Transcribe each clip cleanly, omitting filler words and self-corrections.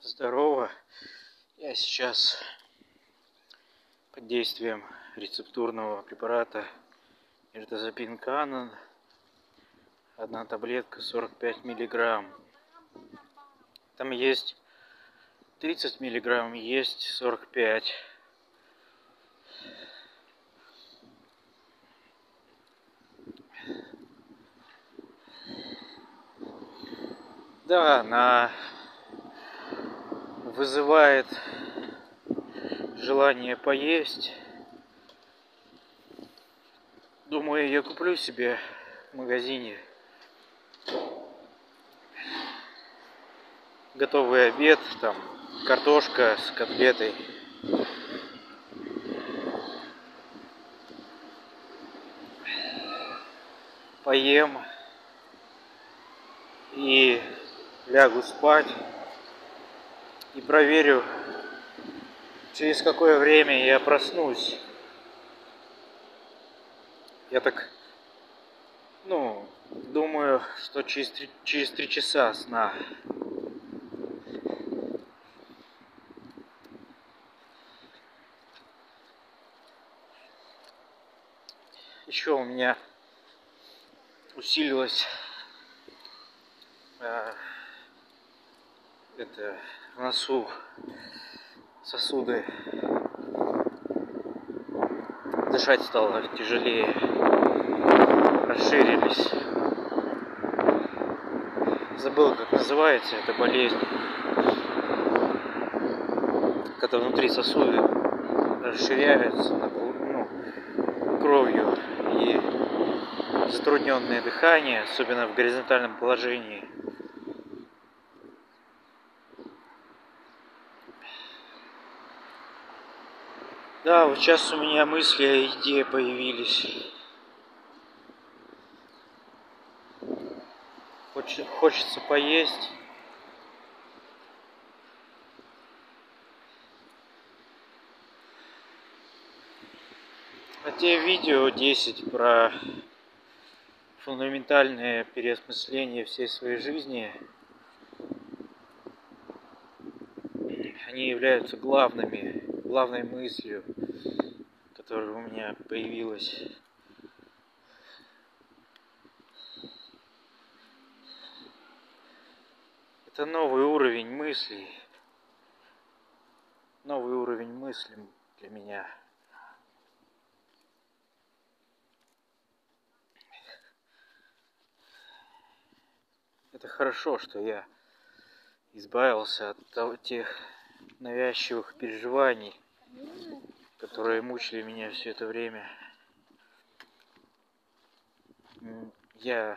Здорово. Я сейчас под действием рецептурного препарата миртазапин Канон. Одна таблетка 45 миллиграмм. Там есть 30 миллиграмм, есть 45. Да, она вызывает желание поесть. Думаю, я куплю себе в магазине готовый обед, там картошка с котлетой. Поем и лягу спать. И проверю, через какое время я проснусь. Я так, думаю, что через 3 часа сна. Еще у меня усилилось в носу сосуды. Дышать стало тяжелее. Расширились. Забыл, как называется эта болезнь. Когда внутри сосуды расширяются кровью и затрудненное дыхание, особенно в горизонтальном положении. Да, вот сейчас у меня мысли о еде появились. Хочется поесть. А те видео 10 про фундаментальное переосмысление всей своей жизни, они являются главной мыслью, которая у меня появилась. Это новый уровень мыслей для меня. Это хорошо, что я избавился от тех навязчивых переживаний, которые мучили меня все это время. Я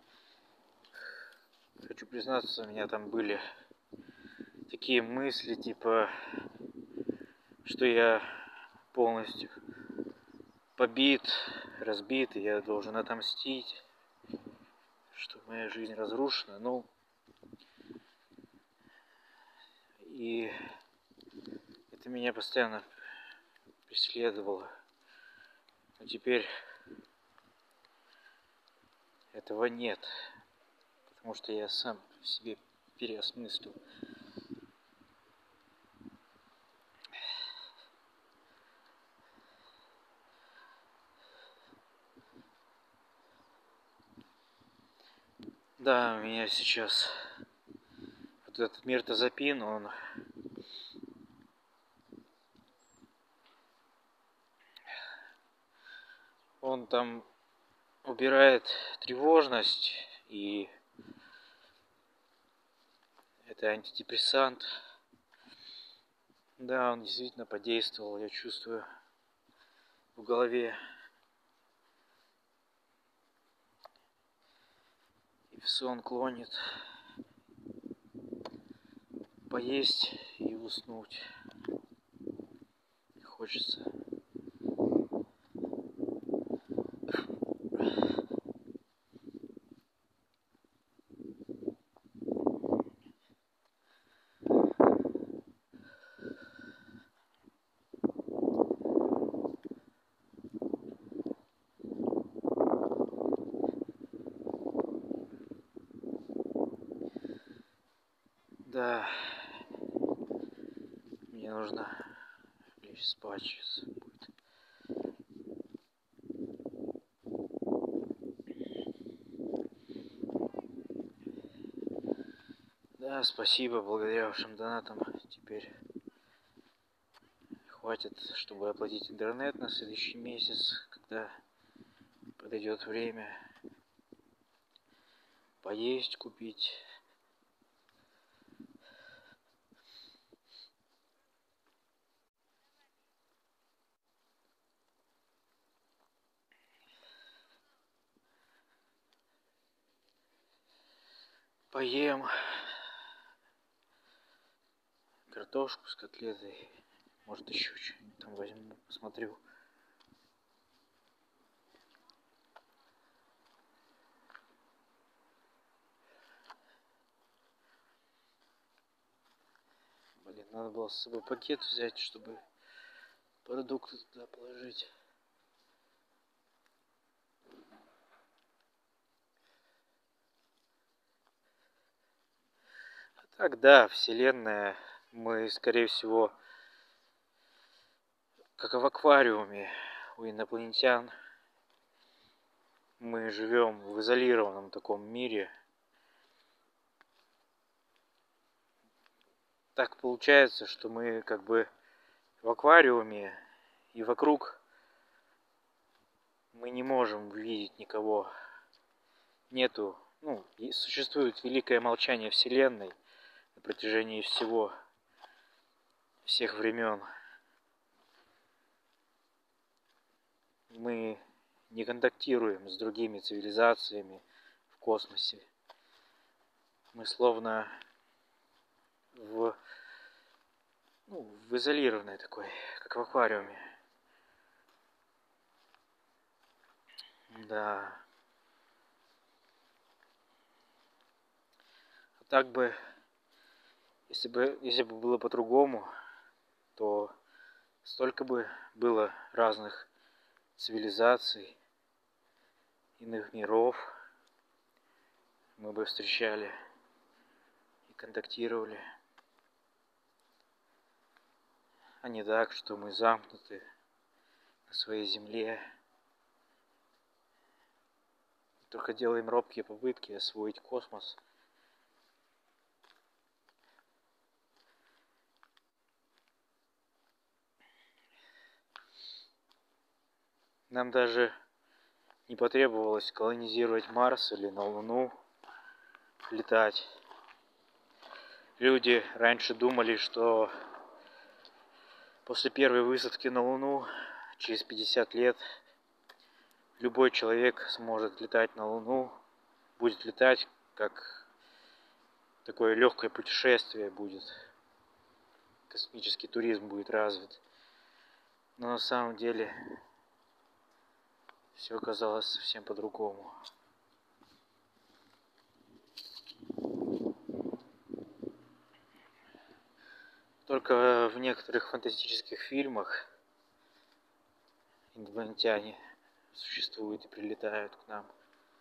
хочу признаться, у меня там были такие мысли, типа, что я полностью побит, разбит, и я должен отомстить, что моя жизнь разрушена. И это меня постоянно преследовало. Но теперь этого нет, потому что я сам в себе переосмыслил. Да, у меня сейчас вот этот миртазапин, он там убирает тревожность, и это антидепрессант. Да, он действительно подействовал, я чувствую в голове. И в сон клонит поесть и уснуть. Хочется. Да. Мне нужно лечь спать сейчас будет. Да, спасибо, благодаря вашим донатам теперь хватит, чтобы оплатить интернет на следующий месяц, когда подойдет время поесть, купить. Поем картошку с котлетой, может еще что-нибудь там возьму, посмотрю. Блин, надо было с собой пакет взять, чтобы продукты туда положить. Так, да, Вселенная, мы, скорее всего, как в аквариуме у инопланетян. Мы живем в изолированном таком мире. Так получается, что мы как бы в аквариуме, и вокруг мы не можем видеть никого. Нету, существует великое молчание Вселенной на протяжении всех времен. Мы не контактируем с другими цивилизациями в космосе. Мы словно в изолированной такой, как в аквариуме. Да. А так бы, если бы было по-другому, то столько бы было разных цивилизаций, иных миров. Мы бы встречали и контактировали. А не так, что мы замкнуты на своей земле. Только делаем робкие попытки освоить космос. Нам даже не потребовалось колонизировать Марс или на Луну летать. Люди раньше думали, что после первой высадки на Луну, через 50 лет, любой человек сможет летать на Луну, будет летать, как такое легкое путешествие будет. Космический туризм будет развит. Но на самом деле все оказалось совсем по-другому. Только в некоторых фантастических фильмах инопланетяне существуют и прилетают к нам.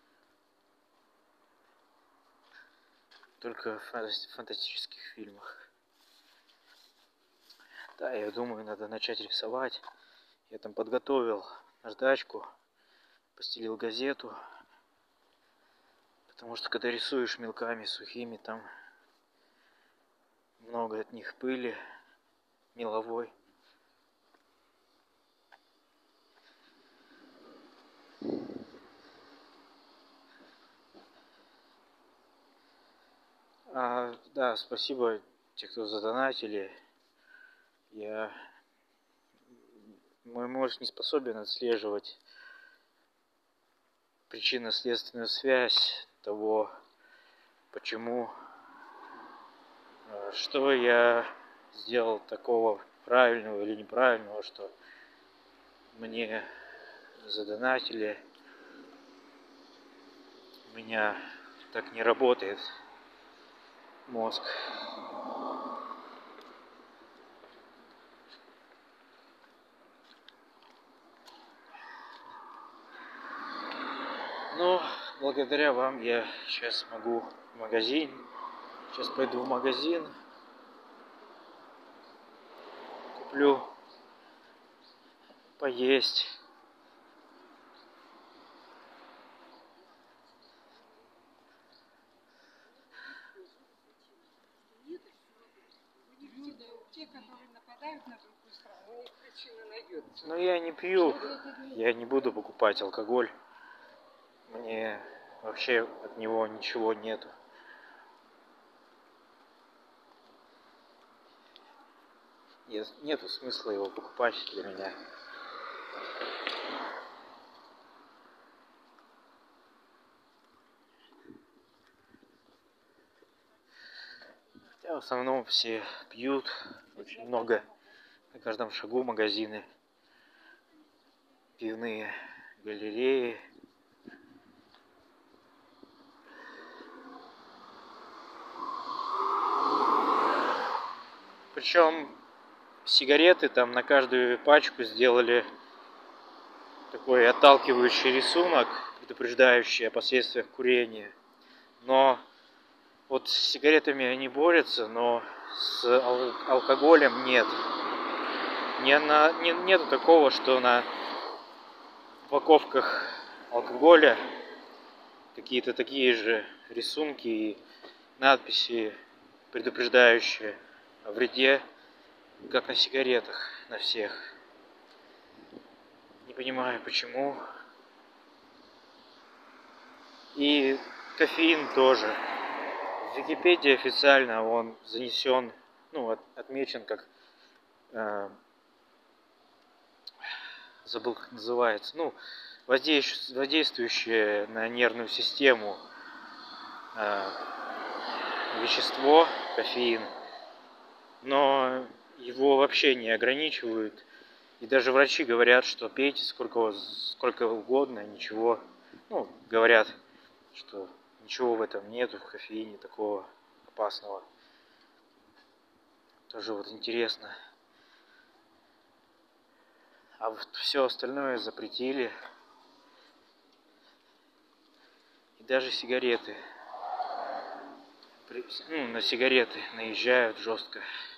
Только в фантастических фильмах. Да, я думаю, надо начать рисовать. Я там подготовил наждачку, постелил газету. Потому что когда рисуешь мелками сухими, там много от них пыли меловой. Да, спасибо те, кто задонатили. Мой мозг не способен отслеживать причинно-следственную связь того, почему, что я сделал такого правильного или неправильного, что мне задонатили. У меня так не работает мозг. Но благодаря вам я сейчас могу в магазин. Сейчас пойду в магазин. куплю поесть. Те, которые нападают на другую страну, у них причина найдется. Но я не пью, я не буду покупать алкоголь. Мне вообще от него ничего нету. Нету смысла его покупать для меня. Хотя в основном все пьют, очень много. На каждом шагу магазины, пивные галереи. Причем сигареты там на каждую пачку сделали такой отталкивающий рисунок, предупреждающий о последствиях курения. Но вот с сигаретами они борются, но с алкоголем нет. Нету такого, что на упаковках алкоголя какие-то такие же рисунки и надписи, предупреждающие о вреде, как на сигаретах, на всех. Не понимаю, почему. И кофеин тоже. В Википедии официально он занесен, отмечен как, забыл как называется, воздействующее на нервную систему вещество, кофеин. Но его вообще не ограничивают. И даже врачи говорят, что пейте сколько угодно, ничего. Говорят, что ничего в этом нету, в кофеине такого опасного. Тоже вот интересно. А вот все остальное запретили. И даже сигареты. На сигареты наезжают жестко.